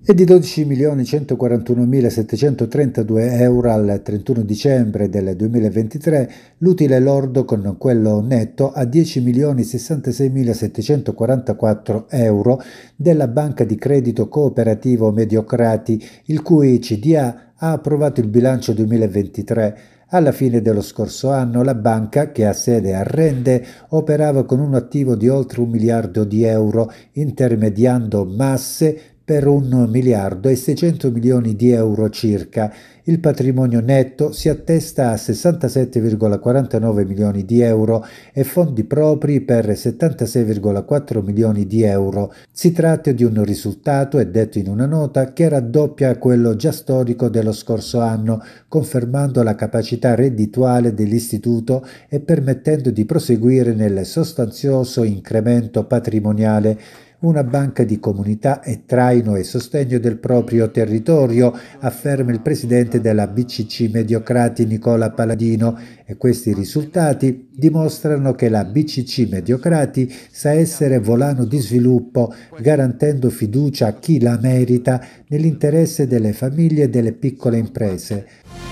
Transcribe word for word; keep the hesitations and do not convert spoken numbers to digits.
e di dodici milioni centoquarantunomilasettecentotrentadue euro al trentuno dicembre del duemilaventitré, l'utile lordo con quello netto a dieci milioni sessantaseimilasettecentoquarantaquattro euro della banca di credito cooperativo Mediocrati, il cui C D A ha approvato il bilancio duemilaventitré. Alla fine dello scorso anno la banca, che ha sede a Rende, operava con un attivo di oltre un miliardo di euro, intermediando masse per un miliardo e seicento milioni di euro circa. Il patrimonio netto si attesta a sessantasette virgola quarantanove milioni di euro e fondi propri per settantasei virgola quattro milioni di euro. Si tratta di un risultato, è detto in una nota, che raddoppia quello già storico dello scorso anno, confermando la capacità reddituale dell'istituto e permettendo di proseguire nel sostanzioso incremento patrimoniale. Una banca di comunità è traino e sostegno del proprio territorio, afferma il presidente della B C C Mediocrati Nicola Paladino, e questi risultati dimostrano che la B C C Mediocrati sa essere volano di sviluppo, garantendo fiducia a chi la merita nell'interesse delle famiglie e delle piccole imprese.